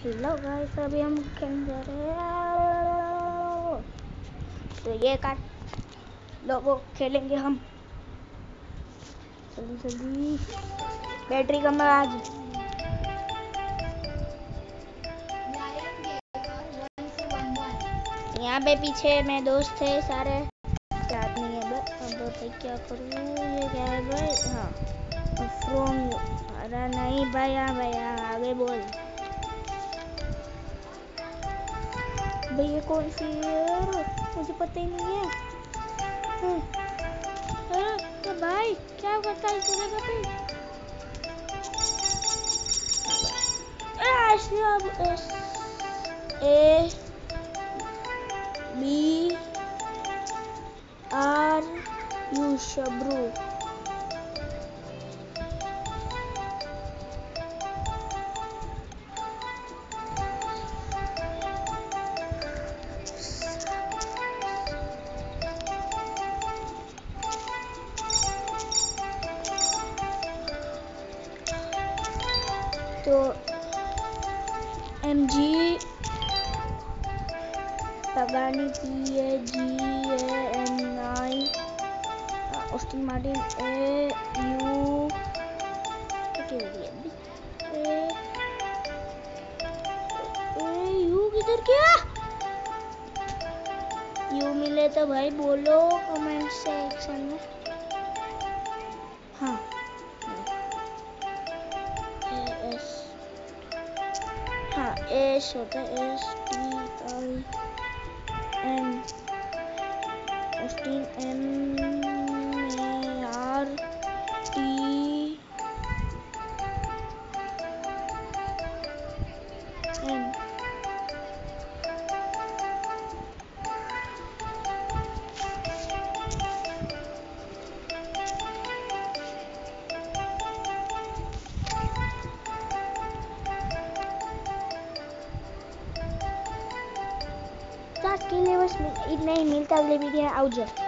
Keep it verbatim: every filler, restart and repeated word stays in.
Hello guys, अभी हम खेलने जा रहे हैं। तो ये काट लोगों खेलेंगे हम। जल्दी जल्दी बैटरी कम है आज। यहाँ पे पीछे मेरे दोस्त थे सारे, याद नहीं है अब भाई क्या करूँ। ये क्या है भाई? हाँ फ्रॉम। अरे नहीं भैया भैया आगे बोल भाई। ये कौन सी है? मुझे पता ही नहीं है। अरे तो भाई क्या करता है इस जगह पे? S A B R U शब्रू। तो M G Pagani P A G A N I Aston Martin A U A U किधर गया? यू मिले तो भाई बोलो कमेंट सेक्शन में। हाँ एस, हाँ एस होता है S T I N Aston M A R T N. आज के लिए बस इतना ही, मिलता अगले वीडियो। आओ जाओ।